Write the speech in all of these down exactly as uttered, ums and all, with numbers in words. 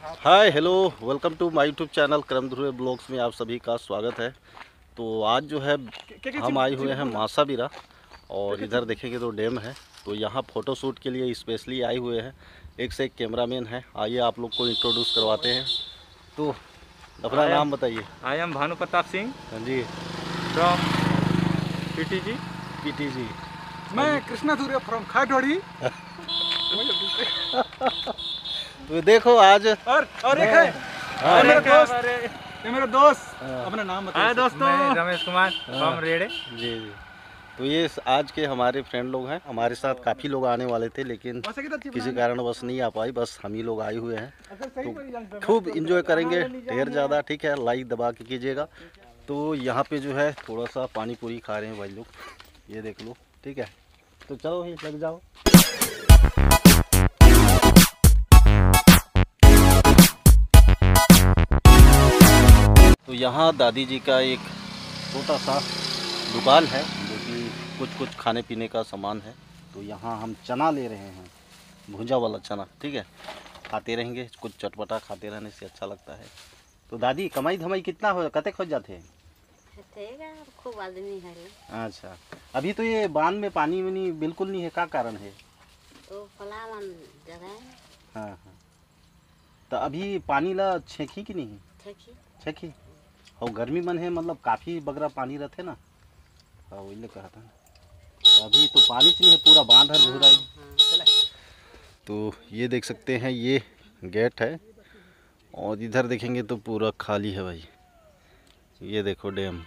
Hi hello welcome to my YouTube channel क्रम Dhruv blogs में आप सभी का स्वागत है। तो आज जो है हम आए हुए हैं मासाबीरा और इधर देखेंगे तो डैम है। तो यहाँ फ़ोटो शूट के लिए स्पेशली आए हुए हैं। एक से एक कैमरामैन है। आइए आप लोग को इंट्रोड्यूस करवाते हैं। तो अपना नाम बताइए। I am Bhanu Pratap Singh. हाँ जी। From PTG. पीटीजी। मैं कृष्णा सूर्य फ्रॉम खाटोड़ी। तो देखो आज और और एक है हाँ, मेरा दोस्त, ये मेरा दोस्त। हाँ। अपना नाम हाय बताइए दोस्तों, मैं रमेश कुमार फ्रॉम रेड़े। जी जी। तो ये आज के हमारे फ्रेंड लोग हैं। हमारे साथ काफ़ी लोग आने वाले थे लेकिन किसी कारणवश नहीं आ पाई। बस हम ही लोग आए हुए हैं। तो खूब इंजॉय करेंगे ढेर ज़्यादा। ठीक है, लाइक दबा के कीजिएगा। तो यहाँ पे जो है थोड़ा सा पानी पूरी खा रहे हैं भाई लोग, ये देख लो। ठीक है, तो चलो भाई लग जाओ। तो यहाँ दादी जी का एक छोटा सा दुकान है जो कि कुछ कुछ खाने पीने का सामान है। तो यहाँ हम चना ले रहे हैं, भुंजा वाला चना। ठीक है, खाते रहेंगे, कुछ चटपटा खाते रहने से अच्छा लगता है। तो दादी कमाई धमाई कितना हो, कते खोज जाते हैं? खूब आदमी है। अच्छा, अभी तो ये बांध में पानी वानी बिल्कुल नहीं है, क्या कारण है? तो फलावन जगह। हाँ हाँ। तो अभी पानी ला छेकी कि नहीं? छेकी छेकी। और गर्मी मन है, मतलब काफ़ी बगरा पानी रहते ना। हाँ वही ले कहा था। तो अभी तो पानी नहीं है, पूरा बांध हर घूरा है। तो ये देख सकते हैं, ये गेट है और इधर देखेंगे तो पूरा खाली है भाई। ये देखो डैम,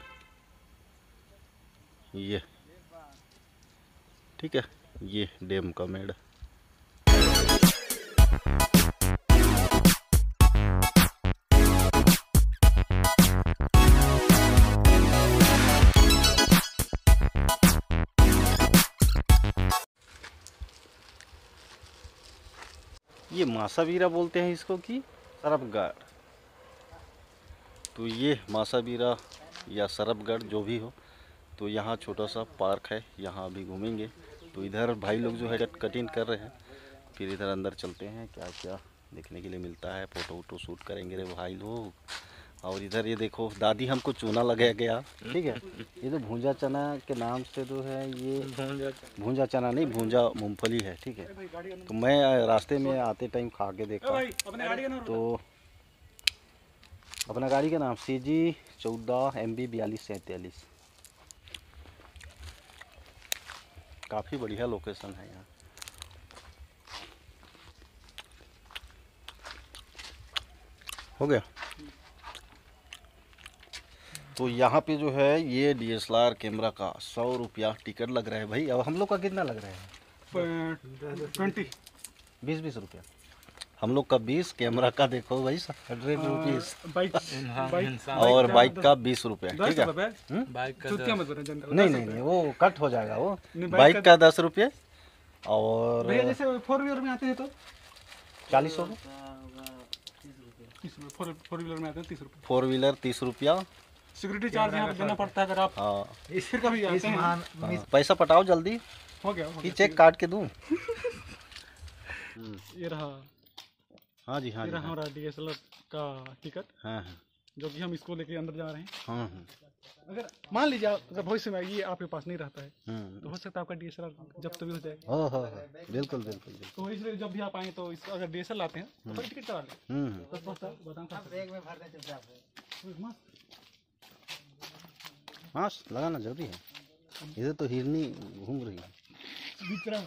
ये ठीक है, ये डैम का मेड़। ये मासाबीरा बोलते हैं इसको कि सरपगढ़। तो ये मासाबीरा या सरपगढ़ जो भी हो। तो यहाँ छोटा सा पार्क है, यहाँ अभी घूमेंगे। तो इधर भाई लोग जो है कटिंग कर रहे हैं, फिर इधर अंदर चलते हैं क्या क्या देखने के लिए मिलता है। फ़ोटो वोटो शूट करेंगे रे भाई लोग। और इधर ये देखो दादी हमको चूना लगा गया। ठीक है, ये तो भूंजा चना के नाम से तो है, ये भूंजा चना नहीं, भूंजा मूंगफली है। ठीक है, तो मैं रास्ते में आते टाइम खा के देखा। तो अपना गाड़ी का नाम सी जी चौदह एम बी बयालीस सैंतालीस। काफ़ी बढ़िया लोकेशन है यहाँ। हो गया। तो यहाँ पे जो है ये D S L R camera का सौ रुपया टिकट लग रहा है भाई। अब हम लोग का कितना लग रहा है? ट्वेंटी बीस बीस रुपया। हम लोग का बीस, कैमरा का देखो भाई हंड्रेड रुपीज़ और बाइक का बीस रुपया। ठीक है, बाइक नहीं नहीं नहीं वो कट हो जाएगा। वो बाइक का दस रुपये और भैया जैसे फोर व्हीलर में आते हैं तो चालीस हो गए। फोर फोर व्हीलर में आते हैं तीस रुपये। फोर व्हीलर तीस रुपया। सिक्योरिटी चार्ज यहाँ पे देना पड़ता है अगर आप हाँ, फिर कभी आते हैं। हाँ, पैसा पटाओ जल्दी, हो गया, हो कि गया। चेक काट के दूँ? ये रहा, हाँ जी हाँ ये जी रहा हाँ हमारा डी एस एल आर का टिकट, हाँ हाँ जो कि हम इसको लेके अंदर जा रहे हैं। हाँ हाँ। अगर मान लीजिए अगर भविष्य में ये आपके पास नहीं रहता है हम्म। तो हो सकता है आपका डी एस एल आर जब्त भी हो जाएगा। हो हो हो, बिल्कुल बिल्कुल बिल्कुल। तो इसलिए जब भी आप आएँ तो इस अगर डी एस एल आते हैं तो पहले टिकट करा लें। हम्म। बस बस बताऊँ मास्क लगाना जरूरी है। इधर तो हिरनी घूम रही है।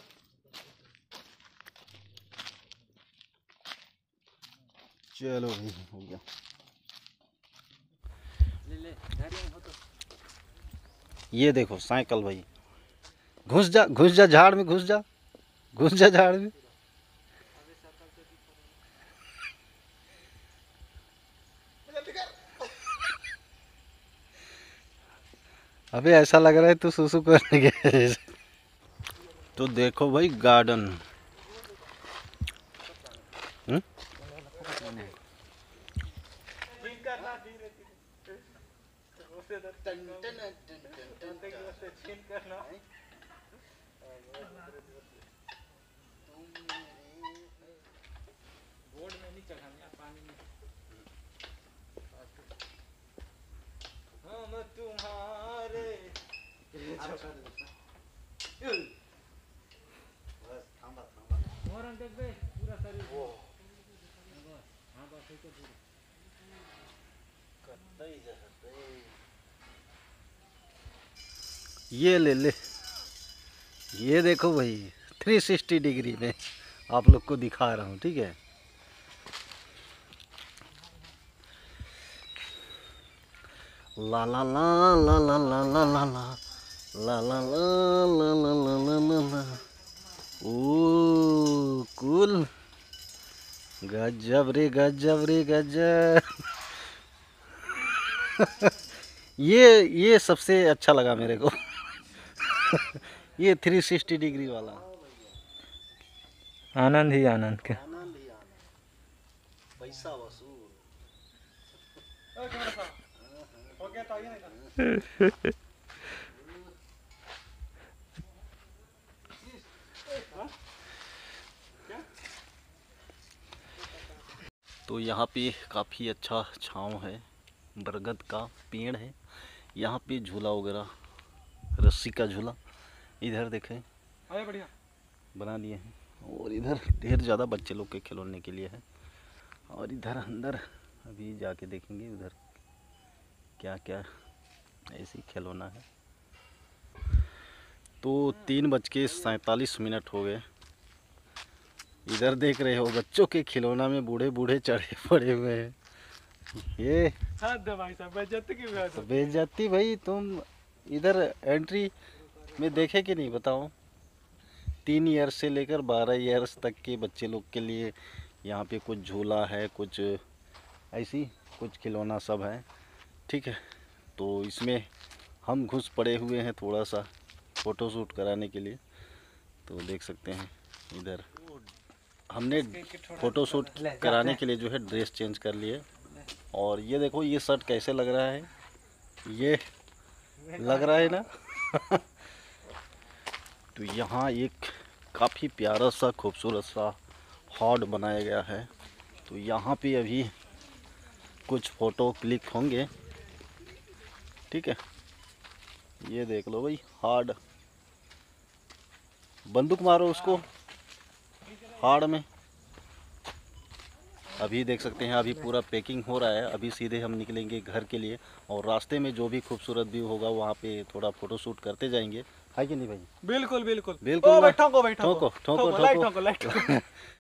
चलो भाई हो गया। ये देखो साइकिल भाई, घुस जा घुस जा झाड़ में, घुस जा घुस जा झाड़ में। अबे ऐसा लग रहा है तू सुसु करने गया। तो देखो भाई गार्डन। हम्म, बोर्ड में नहीं चढ़ाना पानी में। ये ले ले, ये देखो भाई थ्री सिक्सटी डिग्री में आप लोग को दिखा रहा हूँ, ठीक है। ला ला ला ला ला ला ला ला ला ला ला ला ला ला ला ला ला ला। ओ कूल, गजब रे गजब रे गजब। ये ये सबसे अच्छा लगा मेरे को। ये थ्री सिक्सटी डिग्री वाला आनंद ही आनंद के। आनंद ही आनंद, पैसा वसूल। हो गया तो आइए ना। तो यहाँ पे काफ़ी अच्छा छांव है, बरगद का पेड़ है। यहाँ पे झूला वगैरह, रस्सी का झूला इधर देखें आया बढ़िया बना दिए हैं, और इधर ढेर ज़्यादा बच्चे लोग के खिलौने के लिए है। और इधर अंदर अभी जाके देखेंगे उधर क्या क्या ऐसी खिलौना है। तो तीन बज के सैंतालीस मिनट हो गए। इधर देख रहे हो बच्चों के खिलौना में बूढ़े बूढ़े चढ़े पड़े हुए हैं। ये भाई साहब बेइज्जती की बात है। बेइज्जती भाई, तुम इधर एंट्री में देखे कि नहीं बताओ। तीन ईयर्स से लेकर बारह ईयर्स तक के बच्चे लोग के लिए यहाँ पे कुछ झूला है, कुछ ऐसी कुछ खिलौना सब है, ठीक है। तो इसमें हम घुस पड़े हुए हैं थोड़ा सा फ़ोटो शूट कराने के लिए। तो देख सकते हैं इधर हमने फ़ोटो शूट कराने के लिए जो है ड्रेस चेंज कर लिए। और ये देखो ये शर्ट कैसे लग रहा है, ये लग रहा है ना। तो यहाँ एक काफ़ी प्यारा सा खूबसूरत सा हॉट बनाया गया है। तो यहाँ पे अभी कुछ फ़ोटो क्लिक होंगे, ठीक है। ये देख लो भाई, हार्ड बंदूक मारो उसको हार्ड में। अभी देख सकते हैं अभी पूरा पैकिंग हो रहा है। अभी सीधे हम निकलेंगे घर के लिए, और रास्ते में जो भी खूबसूरत व्यू होगा वहाँ पे थोड़ा फ़ोटो शूट करते जाएंगे, है कि नहीं भाई? बिल्कुल बिल्कुल बिल्कुल ओ ना। भाई ठोको भाई ठोको ठोको लाइट ठोको ठोको लाइट ठोको।